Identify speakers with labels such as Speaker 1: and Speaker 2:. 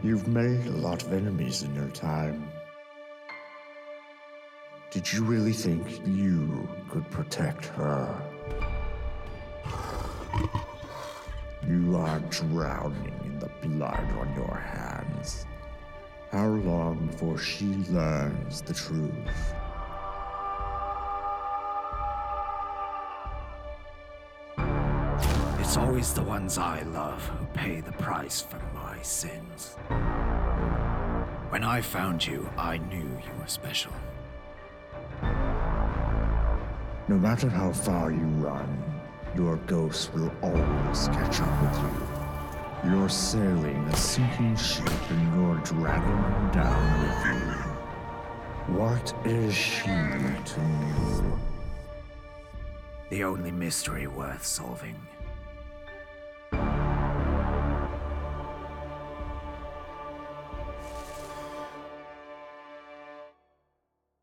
Speaker 1: You've made a lot of enemies in your time. Did you really think you could protect her? You are drowning in the blood on your hands. How long before she learns the truth?
Speaker 2: It's always the ones I love who pay the price for my sins. When I found you, I knew you were special.
Speaker 1: No matter how far you run, your ghost will always catch up with you. You're sailing a sinking ship and you're dragging her down with you. What is she to you?
Speaker 2: The only mystery worth solving